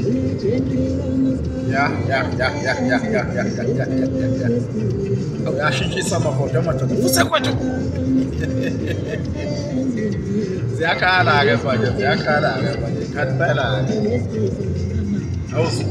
Oh, ya shi sama ko da mata fusa kwato. Ya kara ga fa ya kara ga fa kan tala. Aus.